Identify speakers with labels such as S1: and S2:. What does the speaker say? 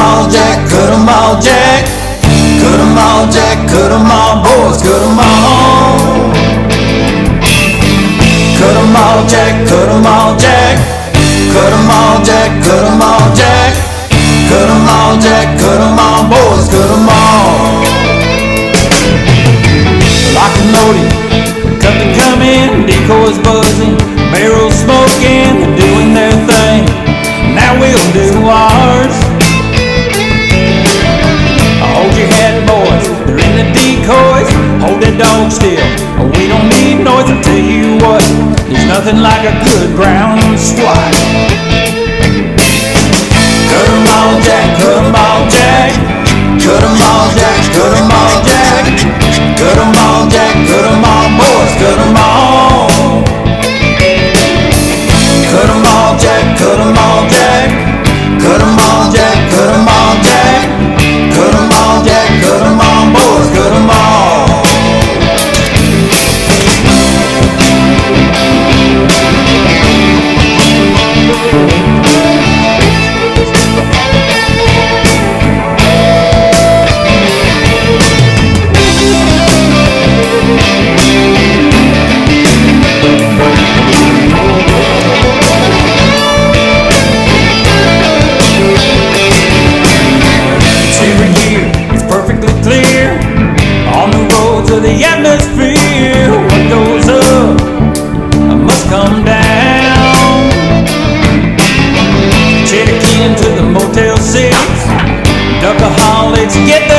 S1: all, Jack, cut 'em all, Jack. Cut 'em all, Jack, cut 'em all, boys, cut 'em all. Cut 'em all, Jack, cut 'em all, Jack. Cut 'em all, Jack, cut 'em all, Jack. Cut 'em all, Jack, cut 'em all, boys, cut 'em all. Locomotive, cut the coming, decoys buzzing, barrels smoking, they're doing their thing. Now we'll do ours. Hold your head, boys, they're in the decoys. Hold that dog still, we don't need noise. I'll tell you what, there's nothing like a good ground squat. Cut 'em all, Jack, cut 'em all, Jack. Cut 'em all, Jack, cut 'em all, Jack. Cut 'em all, Jack, cut 'em all, boys, cut 'em all. Cut 'em all, Jack, cut 'em all, Jack. Cut 'em all, Jack, cut 'em all, Jack. Cut 'em all, Jack, cut 'em all, boys, cut 'em all. The atmosphere, what goes up must come down. Check into the Motel 6, Duckaholics, get the